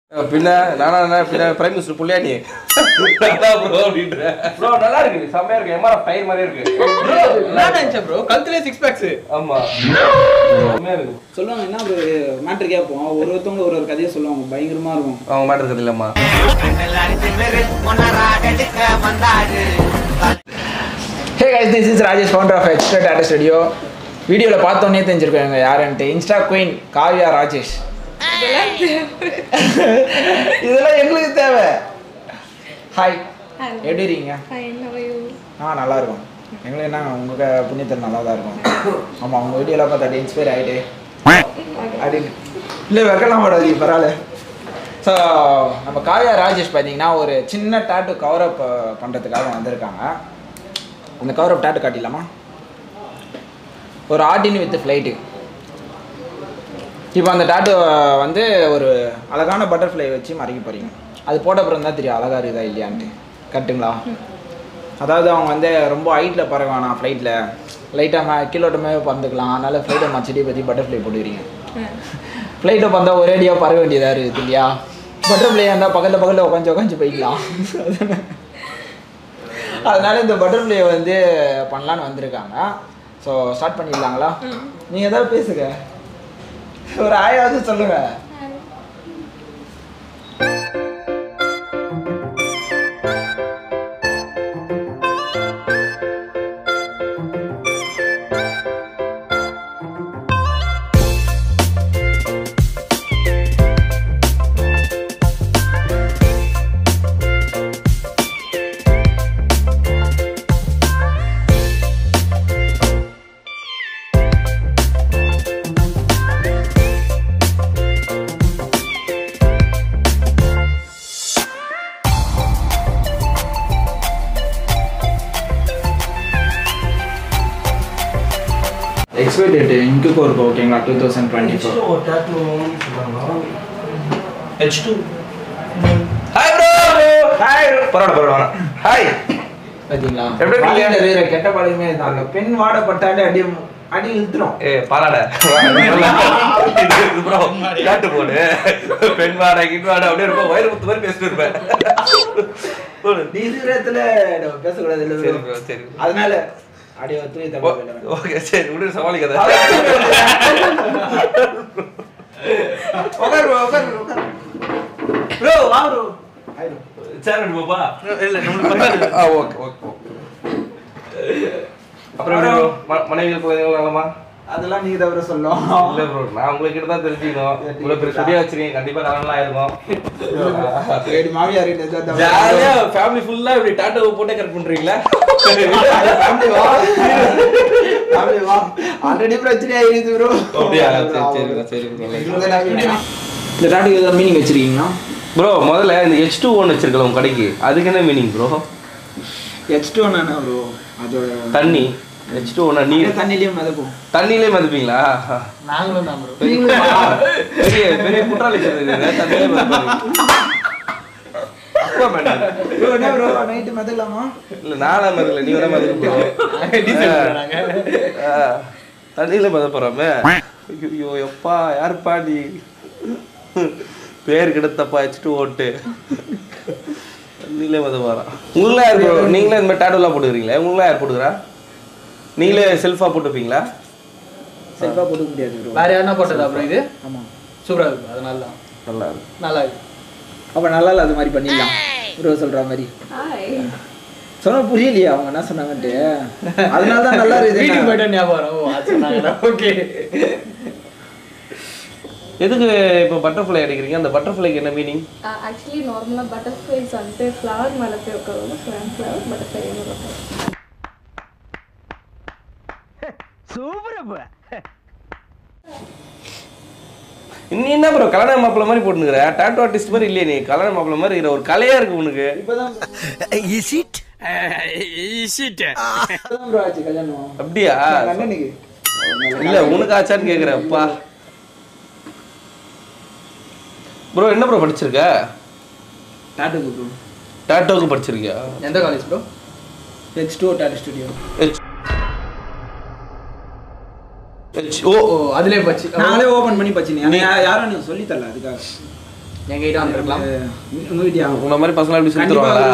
பின்ன நானா பின்ன பிரைம் மினிஸ்டர் புள்ளியானி நல்லா ப்ரோ அப்படின்ற ப்ரோ நல்லா இருக்கு செமையா இருக்கு எம்ஆர்எஃப் டயர் மாதிரி இருக்கு ப்ரோ நல்லா இருந்துச்சு ப்ரோ கழுத்துல 6 பேக்ஸ் ஆமா செமையா இருக்கு சொல்லுவாங்க என்ன ஒரு மேட்டர் கேட்போம் ஒருத்தவங்க ஒரு கதையை சொல்லுவாங்க பயங்கரமா இருக்கும் அவங்க மேட்டர் கதை இல்லம்மா Hey guys, this is Rajesh, founder of H2o. வீடியோல பார்த்தோன்னே தெரிஞ்சிருக்காங்க யாருன்ட்டு இன்ஸ்டா குயின் காவ்யா ராஜேஷ். இதெல்லாம் எங்களுக்கு தேவை. ஹாய் எப்படி இருக்கீங்க? நல்லா இருக்கும். எங்களுக்கு என்ன உங்க புண்ணியத்தில் நல்லா தான் இருக்கும். ஆமாம் உங்கள் வீடியோலாம் பார்த்தா இன்ஸ்பயர் ஆகிட்டு அப்படின்னு இல்லை வைக்கலாம் மாட்டாது பரவாயில்ல. ஸோ நம்ம காவ்யா ராஜேஷ் பார்த்தீங்கன்னா ஒரு சின்ன டாட்டு கவரப் பண்ணுறதுக்காக வந்திருக்காங்க. அந்த கவரப் டாட்டு காட்டிடலாமா? ஒரு ஆர்டின் வித் ஃப்ளைட்டு. இப்போ அந்த டாட்டு வந்து ஒரு அழகான பட்டர்ஃப்ளை வச்சு மறைக்க போகிறீங்க. அது போட்ட அப்புறம் தான் தெரியும் அழகாக இருக்குதா இல்லையான்ட்டு. கரெக்டுங்களா? அதாவது அவங்க வந்து ரொம்ப ஹைட்டில் பறக்க வேணாம் ஃப்ளைட்டில், லைட்டாக கீழோட்டமே பறந்துக்கலாம். அதனால் ஃப்ளைட்டை மச்சடி பற்றி பட்டர்ஃப்ளை போட்டுக்கிறீங்க. ஃப்ளைட்டை பறந்தா ஒரேடியாக பறக்க வேண்டியதாக இருக்குது இல்லையா? பட்டர்ஃப்ளையாக இருந்தால் பக்கத்தில் உட்காந்து போய்க்கலாம். அதனால் இந்த பட்டர்ஃப்ளையை வந்து பண்ணலான்னு வந்திருக்காங்க. ஸோ ஸ்டார்ட் பண்ணிடலாங்களா? நீங்கள் ஏதாவது பேசுங்க, ஒரு ஆயாவது சொல்லுங்க. எக்ஸ்பெக்டட் இன்குக்கு ஒரு ஓகேங்களா? 2024 H2 ஹாய் ப்ரோ ஹாய் பரவாயில்ல ஹாய் பார்த்தீங்களா? எப்படி இருக்கீங்க? வேற கெட்ட பழக்கமே இருந்தாங்க. பெண் வாடப்பட்டாலே அடி இழுத்துரும். பாலாட ப்ரோ காட்டு போடு பெண் வாடை கிட் வாடை அப்படியே இருக்கும். வயிறு முத்து மாதிரி பேசிட்டு இருப்பேன். நீ இதுல பேசக்கூடாது இல்லை. சரி ப்ரோ சரி. அதனால அடியோ தூய் தம்பி. ஓகே சரி விடு சமாளிக்காத. உட்கார் ப்ரோ வா ப்ரோ. Hi bro. சேர் எடுத்து பாப்பா. இல்ல நம்ம பக்கத்துல. Okay okay. அப்புறம் மனைவிகள் குழந்தைகள் நலமா? அதெல்லாம் நீ தவிர சொல்லணும். இல்ல ப்ரோ நான் உங்ககிட்ட தான் தெரிஞ்சுக்கணும். இவ்வளவு பெரிய ஸ்டுடியோ வச்சிருக்கீங்க, கண்டிப்பா நல்லா இருக்கும். ஏடி மாமியார் கிட்ட ஜாலியா ஃபேமிலி ஃபுல்லா இப்படி டாட்டோ போட்டே கட் பண்றீங்களா? ஃபேமிலி வா ஆல்ரெடி பிரச்சனை ஆயிடுது ப்ரோ. அப்படியே சரி இந்த டாட்டோ ஏதோ மீனிங் வச்சிருக்கீங்களா ப்ரோ? முதல்ல இந்த H2o வச்சிருக்கல உங்க கடைக்கு, அதுக்கு என்ன மீனிங் ப்ரோ? H2o என்ன ப்ரோ? அதோட தண்ணி. H2o நீங்க தண்ணிலயே மிதக்கும். தண்ணிலயே மிதப்பீங்களா? நாங்களும் தான் ப்ரோ. பெரிய பெரிய குற்றால சொல்றீங்க தண்ணிலயே மிதப்பீங்க. அப்பா மேடம் ப்ரோ என்ன ப்ரோ நைட் மிதக்கலாமா? இல்ல நானா மிதக்கல, நீங்க தான் மிதக்குறீங்க. தண்ணில மிதப்பறமே. ஐயோ எப்பா யாருப்பா நீ? பேர் கிடத்தப்பா H2o நீங்களே மிதப்பாரா? உங்களா யார் ப்ரோ? நீங்களே இந்த மாதிரி டாட்டூலாம் போட்டுக்கிறீங்களா? உங்களா யார் போட்டுக்கிறா? நீங்களே செல்ஃபா போட்டுப்பீங்களா? செல்ஃபா போட முடியாது ப்ரோ. வேற யாரனா போட்டதா ப்ரோ இது? ஆமா சூப்பரா இருக்கு. அதனால தான் நல்லா இருக்கு. அப்ப நல்லா இல்ல அது மாதிரி பண்ணிடலாம் ப்ரோ சொல்ற மாதிரி. ஹாய் சொன்னா புரியலையா அவங்க என்ன சொன்னாங்கன்னு? அதனால தான் நல்லா இருக்கு. வீட்டுக்கு போய்ட்டு ஞாபகம். ஓ அது சொன்னாங்க. ஓகே. எதுக்கு இப்போ பட்டர்ஃப்ளை அடிக்கிறீங்க? அந்த பட்டர்ஃப்ளைக்கு என்ன மீனிங்? ஆக்சுவலி நார்மலா பட்டர்ஃப்ளைஸ் வந்து ஃப்ளவர் மேல போய் உட்காருவாங்க. ஃப்ளவர் பட்டர்ஃப்ளை உட்காருவாங்க. சூப்பரா. நீ என்ன ப்ரோ கல்யாண மாப்பிள்ள மாதிரி போட்டுனுக்குற? டாட்டூ ஆர்டிஸ்ட் மாதிரி இல்லையே நீ. கல்யாண மாப்பிள்ள மாதிரி இருக்கிற ஒரு கலையா இருக்கு உனக்கு. இப்பதான் ப்ரோ ஆச்சு கல்யாணம். அப்படியா? அண்ணனுக்கு இல்ல உனக்கு ஆச்சான்னு கேக்குறேன். அப்பா ப்ரோ என்ன ப்ரோ படிச்சிருக்க? டாட்டூக்கு ப்ரோ. டாட்டூக்கு படிச்சிருக்கியா? எந்த college bro? H2o tattoo studio. H2o அதுலயே பச்சி நாங்களே ஓபன் பண்ணி பச்சினே. யாரும் நீ சொல்லி தரல அதுக்காக. எங்க கிட்ட வந்துருக்கலாம். உங்க வீடியா உன்ன மாதிரி பசங்க அப்படி சுத்துறாங்களா?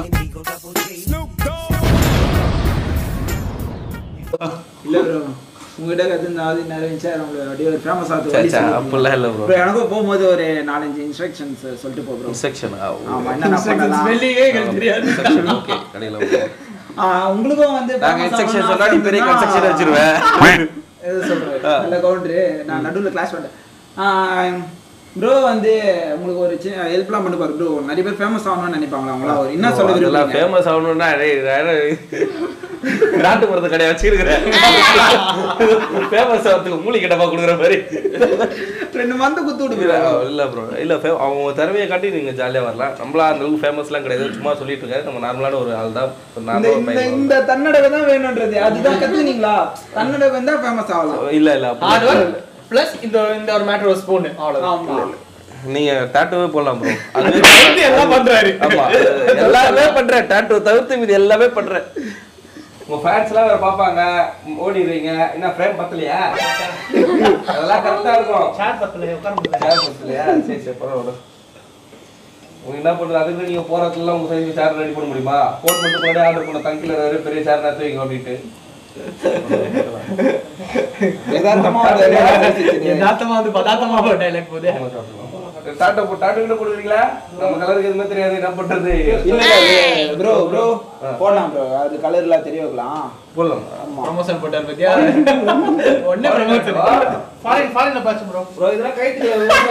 இல்ல ப்ரோ உங்ககிட்ட கத்துனாது நிறைய நம்மள அப்படியே ஒரு ஃபேமஸ் ஆத்து வழி அப்பலாம் இல்ல ப்ரோ. எனக்கு போகும்போது ஒரு 4-5 இன்ஸ்ட்ரக்ஷன்ஸ் சொல்லிட்டு போ ப்ரோ. இன்ஸ்ட்ரக்ஷன் ஆமா என்ன பண்ணலாம் ஸ்பெல்லிங்கே எனக்கு தெரியாது. ஓகே கடையில ஓகே. உங்களுக்கும் வந்து நாங்க இன்ஸ்ட்ரக்ஷன் சொன்னா நீ பெரிய கன்ஸ்ட்ரக்ஷன் வச்சிருவேன். எது சொல்றேன் நல்ல கவுண்டர் நான் நடுவுல கிளாஸ் பண்ணேன். ப்ரோ வந்து உங்களுக்கு ஒரு ஹெல்ப்லாம் பண்ணி பாரு ப்ரோ. நிறைய பேர் ஃபேமஸ் ஆகணும்னு நினைப்பாங்களா அவங்களா ஒரு என்ன சொல்ல விரும்புறீங்க? ஃபேமஸ் ஆகணும்னா நாட்டு மருந்து கடையை வச்சிருக்கிறேன். ஃபேமஸ் ஆகிறதுக்கு மூலி கிட்டப்பா கொடுக்குற மாதிரி 2 மந்த் குத்து விடுங்க. இல்ல ப்ரோ இல்ல அவங்க திறமையை காட்டி நீங்க ஜாலியா வரலாம். நம்மளா அந்த அளவுக்கு ஃபேமஸ்லாம் கிடையாது. சும்மா சொல்லிட்டு இருக்காரு. நம்ம நார்மலான ஒரு ஆள் தான். இந்த தன்னடவை தான் வேணும்ன்றது அதுதான் கத்துனீங்களா? தன்னடவை வந்தா ஃபேமஸ் ஆகலாம். இல்ல பிளஸ் இந்த ஒரு மேட்டர் ஒரு ஸ்பூன் அவ்வளவுதான். நீங்க டாட்டூவே போடலாம் ப்ரோ. அது எல்லாம் பண்றாரு. ஆமா எல்லாமே பண்றேன். டாட்டூ தவிர்த்து இது எல்லாமே பண்றேன். உங்க ஃபேன்ஸ் எல்லாம் வேற பாப்பாங்க. ஓடிடுறீங்க. என்ன ஃப்ரேம் பத்தலையா? அதெல்லாம் கரெக்டா இருக்கும். ஷாட் பத்தலையா? ஷாட் பத்தலையா? சரி பரவாயில்லை. உங்க என்ன பண்றது? அதுக்கு நீங்க போறதுல உங்க சைஸ் சேர் ரெடி பண்ண முடியுமா? போன் பண்ணிட்டு முன்னாடி ஆர்டர் பண்ண தங்கில பெரிய சேர் நேத்து வைங்க அப்படின்ட்டு யதார்த்தமா வந்து பதார்த்தமா டைலாக் போதே. டாட்டா கிட்ட கொடுக்குறீங்களா? நம்ம கலருக்கு எதுவுமே தெரியாது என்ன பண்றது. இல்ல ப்ரோ போடலாம் ப்ரோ. அது கலர்லாம் தெரிய வைக்கலாம். போடலாம். ப்ரமோஷன் போட்டார் பத்தியா? ஒண்ணே ப்ரமோஷன். ஃபாரின்ல பாச்சு ப்ரோ. இதெல்லாம் கைத்துல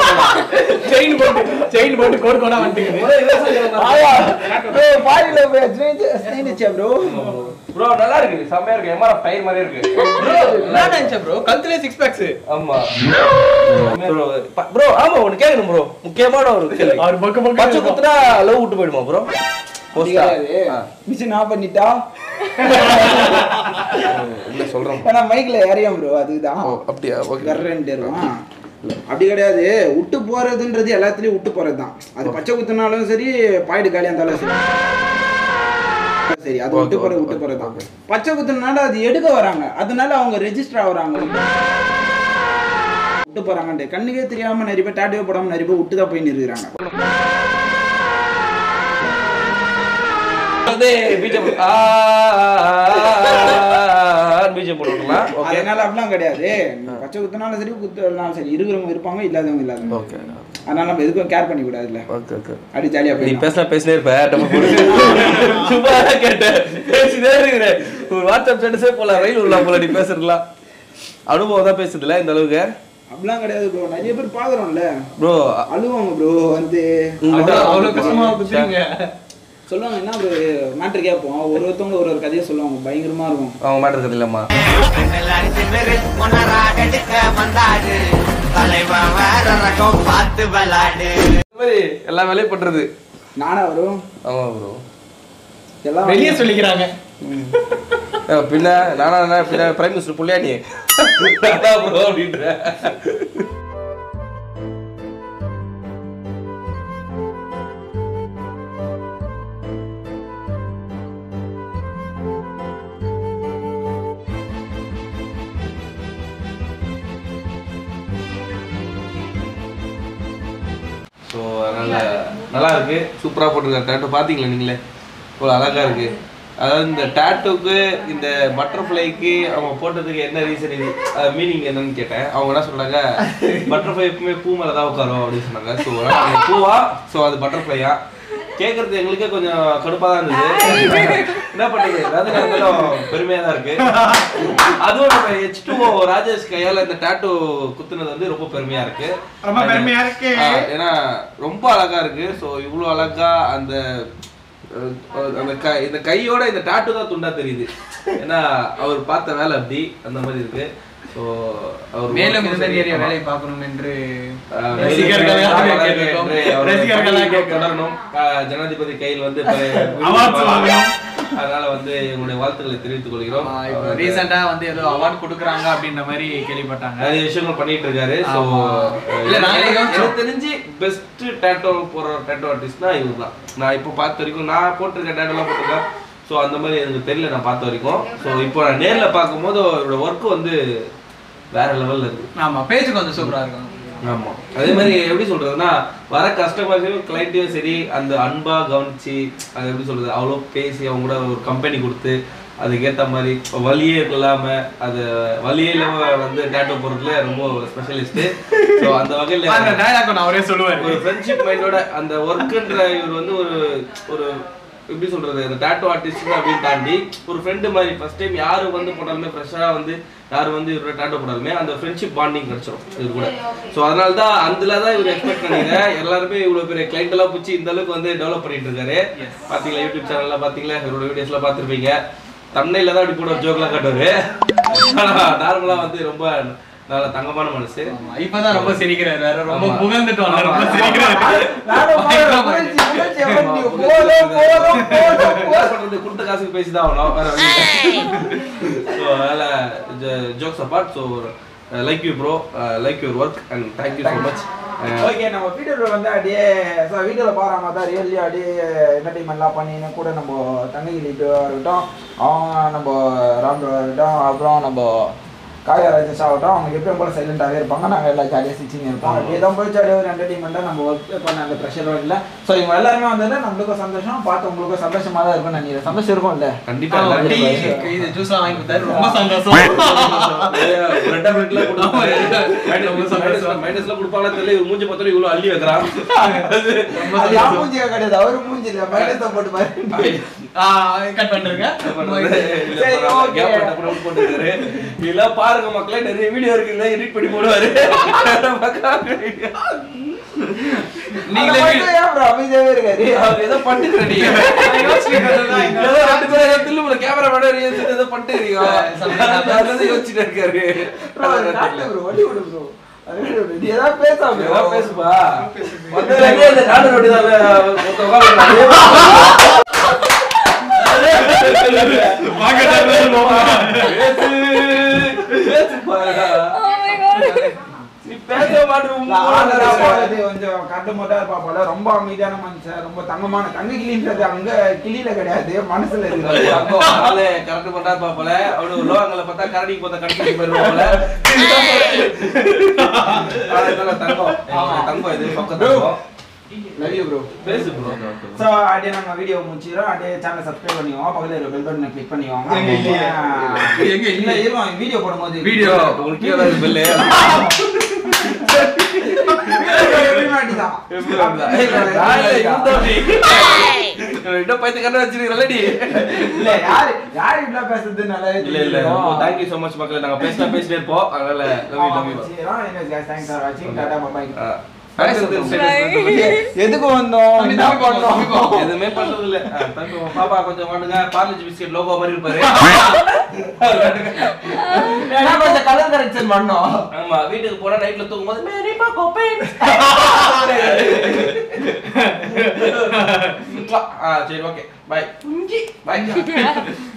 செயின் போட்டு கோடா வந்துட்டீங்க. ப்ரோ ஃபாரின்ல ஸ்னேனிச்சா ப்ரோ. ப்ரோ நல்லா இருக்கு. செமையா இருக்கு. எம்ஆர்எஃப் டயர் மாதிரி இருக்கு. ப்ரோ நான் நினைச்ச ப்ரோ கல்துலே 6 பேக்ஸ். ஆமா ப்ரோ ஆமா ஒன்னு கேக்கணும் ப்ரோ. முக்கியமான ஒரு கேள்வி. அவர் பக்க பச்சை குத்துனா லவ் விட்டு போய்டுமா ப்ரோ? போஸ்டா மிஷின் ஆஃப் பண்ணிட்டா இல்ல சொல்றேன். انا மைக்ல ஏறியம் ப்ரோ அதுதான். அப்படியே ஓகே கரெண்ட் ஏறுமா? அப்படி கிடையாது. விட்டு போறதுன்றது எல்லாத்துலயும் விட்டு போறதுதான். அது பச்சை குத்துனாலும் சரி பாயிண்ட் காலியா இருந்தாலும் சரி சரி அது விட்டு போறதுதான். பச்சை குத்துனால அது எடுக்க வராங்க. அதனால அவங்க ரெஜிஸ்டர் ஆகுறாங்க. விட்டு போறாங்கன்ட்டு கண்ணுக்கே தெரியாம நிறைய பேர் டாட்டூவே போடாம நிறைய பேர் விட்டு தான் போய் நிறுத்துறாங்க. அதனால அப்படிலாம் கிடையாது. பச்சை குத்தினாலும் சரி குத்தினாலும் சரி இருக்கிறவங்க இருப்பாங்க இல்லாதவங்க இல்லாதவங்க. அதனால நம்ம எதுக்கும் கேர் பண்ணி கூடாதுல்ல. அப்படி ஜாலியா நீ பேசினே இருப்ப. சும்மா கேட்டேன் பேசினே இருக்கிறேன். ஒரு வாட்ஸ்அப் ஸ்டேட்டஸே போல ரயில் உள்ள போல நீ பேசுறலாம். அனுபவம் தான் பேசுதுல இந்த அளவுக்கு. அப்படிலாம் கிடையாது ப்ரோ. நிறைய பேர் பாக்குறோம்ல ப்ரோ அழுவாங்க ப்ரோ வந்து அவ்வளவு கஷ்டமா குத்துறீங்க சொல்லுவாங்க. என்ன ஒரு மேட்டர் கேட்போம். ஒருத்தவங்க ஒரு கதையை சொல்லுவாங்க. பயங்கரமா இருக்கும். அவங்க மேட்டர் கதை இல்லம்மா. எல்லா வேலையும் பண்றது நானா வரும். ஆமா ப்ரோ எல்லாம் வெளியே சொல்லிக்கிறாங்க. பின்ன நானா பின்ன பிரைம் மினிஸ்டர் புள்ளியானி ப்ரோ அப்படின்ற. ஸோ அதனால் நல்லா இருக்கு. சூப்பராக போட்டிருக்காரு. டேட்டூ பார்த்தீங்களா நீங்களே இவ்வளோ அழகாக இருக்கு. அதாவது இந்த டேட்டூக்கு இந்த பட்டர்ஃப்ளைக்கு அவங்க போட்டதுக்கு என்ன ரீசன் இது மீனிங் என்னன்னு கேட்டேன். அவங்க என்ன சொன்னாங்க பட்டர்ஃப்ளை எப்பவுமே பூ மேலே தான் உட்காரும் அப்படின்னு சொன்னாங்க. ஸோ பூவா ஸோ அது பட்டர்ஃப்ளையா கேட்கறது எங்களுக்கே கொஞ்சம் கடுப்பாக தான் இருந்தது. என்ன பண்ணுறது அதாவது பெருமையாக தான் இருக்கு. அதுவும் நம்ம H2o ராஜேஷ் கையால் இந்த டேட்டூ குத்துனது வந்து ரொம்ப பெருமையாக இருக்கு. ரொம்ப பெருமையா இருக்கு. ஏன்னா ரொம்ப அழகா இருக்கு. ஸோ இவ்வளோ அழகா அந்த இந்த கையோட இந்த டாட்டூ தான் துண்டா தெரியுது. ஏன்னா அவர் பார்த்த வேலை அப்படி அந்த மாதிரி இருக்கு. ஸோ அவர் மேலும் இந்த மாதிரி வேலை பார்க்கணும் என்று தொடரணும். ஜனாதிபதி கையில் வந்து அதனால வந்து எங்களுடைய வாழ்த்துக்களை தெரிவித்துக் கொள்கிறோம். ரீசெண்டா வந்து ஏதோ அவார்ட் கொடுக்குறாங்க அப்படின்ற மாதிரி கேள்விப்பட்டாங்க. நிறைய விஷயங்கள் பண்ணிட்டு இருக்காரு. ஸோ எனக்கு தெரிஞ்சு பெஸ்ட் டேட்டோ போற டேட்டோ ஆர்டிஸ்ட்னா இவர் தான். நான் இப்போ பார்த்த வரைக்கும் நான் போட்டிருக்கேன் டேட்டோலாம் போட்டிருக்கேன். ஸோ அந்த மாதிரி எனக்கு தெரியல நான் பார்த்த வரைக்கும். ஸோ இப்போ நான் நேரில் பார்க்கும்போது அவரோட ஒர்க்கு வந்து வேற லெவல்ல இருக்கு. ஆமா பேஜ் கொஞ்சம் சூப்பரா இருக்கும். ஆமா அதே மாதிரி எப்படி சொல்றதுன்னா வர கஸ்டமர்ஸையும் கிளைண்ட்டையும் சரி அந்த அன்பா கவனிச்சு அது எப்படி சொல்றது அவ்வளோ பேசி அவங்க கூட ஒரு கம்பெனி கொடுத்து அதுக்கேற்ற மாதிரி வலியே இல்லாம அது வலியே இல்லாம வந்து டேட்டோ போடுறதுல ரொம்ப ஸ்பெஷலிஸ்ட். ஸோ அந்த வகையில் அவரே சொல்லுவார் ஒரு ஃப்ரெண்ட்ஷிப் மைண்டோட அந்த ஒர்க்குன்ற இவர் வந்து ஒரு எப்படி சொல்றது அந்த டேட்டோ ஆர்டிஸ்ட் அப்படின்னு தாண்டி ஒரு ஃப்ரெண்டு மாதிரி ஃபர்ஸ்ட் டைம் யாரு வந்து போட்டாலுமே ஃப்ரெஷ்ஷாக வந்து யாரு வந்து இவரோட டேட்டோ போட்டாலுமே அந்த ஃப்ரெண்ட்ஷிப் பாண்டிங் கிடைச்சிடும் இது கூட. ஸோ அதனால தான் அதுல தான் இவர் எக்ஸ்பெக்ட் பண்ணிக்கிறேன். எல்லாருமே இவ்வளோ பெரிய கிளைண்ட் எல்லாம் பிடிச்சி இந்த அளவுக்கு வந்து டெவலப் பண்ணிட்டு இருக்காரு. பாத்தீங்களா யூடியூப் சேனல்ல பாத்தீங்களா இவரோட வீடியோஸ்லாம் பார்த்துருப்பீங்க. தம்ப்நெயில்ல தான் அப்படி போட ஜோக்லாம் காட்டுவாரு. நார்மலா வந்து ரொம்ப நல்ல தங்கமான மனசு. இப்பதான் ரொம்ப சிரிக்கிறாரு. வேற ரொம்ப புகழ்ந்துட்டு வந்தாரு. ரொம்ப சிரிக்கிறாரு. கொடுத்த காசுக்கு பேசிதான் ஆகணும். வேற ஸோ அதில் jokes apart. So like you bro, like your work and thank you so much. Okay நம்ம வீடியோவில் வந்து அப்படியே வீடியோவில் பாராம தான் ரியல்லி அப்படியே என்டர்டைன்மெண்ட்லாம் பண்ணின்னு கூட நம்ம தங்ககிலிட்டு இருக்கட்டும், அவங்க நம்ம ராம்டோ இருக்கட்டும், அப்புறம் நம்ம ராஜேஷ் ஆகட்டும், அவங்க எப்பயும் போல சைலண்டாகவே இருப்பாங்க. நாங்கள் எல்லாம் ஜாலியாக சிரிச்சின்னு இருப்போம். அப்படியே தான் போய் ஜாலியாக ஒரு என்டர்டைன்மெண்ட்டாக நம்ம ஒர்க் பண்ண அந்த ப்ரெஷரும் இல்லை. ஸோ இவங்க எல்லாருமே வந்தது நம்மளுக்கும் சந்தோஷம், பார்த்து உங்களுக்கும் சந்தோஷமாக தான் இருக்கும்னு நினைக்கிறேன். சந்தோஷம் இருக்கும் இல்லை? கண்டிப்பாக இது ஜூஸ்லாம் வாங்கி கொடுத்தாரு. ரொம்ப சந்தோஷம். மைனஸ்ல கொடுப்பாங்களா தெரியல. இவங்க மூஞ்சி பார்த்தாலும் இவ்வளோ அள்ளி வைக்கிறான். மூஞ்சியா கிடையாது, அவரு மூஞ்சி இல்லை, மைனஸ் தான் போட்டு பாரு. கட் பண்ணிருங்க. இதெல்லாம் பாருங்க மக்களே, நிறைய வீடியோ இருக்கு, இல்ல எடிட் பண்ணி போடுவாரு. நீங்களே அமைதியாவே இருக்காரு. அவர் ஏதோ பண்ணிக்கிறீங்க. கேமரா ஏதோ பண்ணிட்டு யோசிச்சுட்டு இருக்காரு. பேசுப்பா கொஞ்சம் கட்டு மொட்டா இருப்பா போல, ரொம்ப அமைதியான மனுஷன், ரொம்ப தங்கமான தங்ககிளின்றது அங்க கிளியில கிடையாது, மனசுல இருக்கு. கரெக்ட் பண்ணா இருப்பா போல. அவரு லோகங்களை பார்த்தா கரடிக்கு பார்த்தா கடிச்சு போயிருவா போல. தங்கம் இது பக்கம். Love you bro. பேசு ப்ரோ. சோ அப்படியே நம்ம வீடியோ முடிச்சிரோம். அப்படியே சேனலை சப்ஸ்கிரைப் பண்ணிக்கோங்க, பக்கத்துல இருக்க பெல் பட்டனை கிளிக் பண்ணிக்கோங்க. எங்க இல்ல இருக்கும் வீடியோ போடும்போது வீடியோ உங்களுக்கு கீழ இருக்கு bell. Thank you so much மக்களே. நாங்க பேசிட்டே இருப்போம். அதனால எதுக்கு வந்தோம், எதுவுமே பண்றது இல்ல. பாப்பா கொஞ்சம் வாடுங்க. பார்லேஜ் பிஸ்கட் லோகோ மாதிரி இருப்பாரு. கொஞ்சம் கலர் கரெக்ஷன் பண்ணோம். ஆமா வீட்டுக்கு போனா நைட்ல தூங்கும்போது மேரி பாக்கோ பென். சரி ஓகே பை. பை.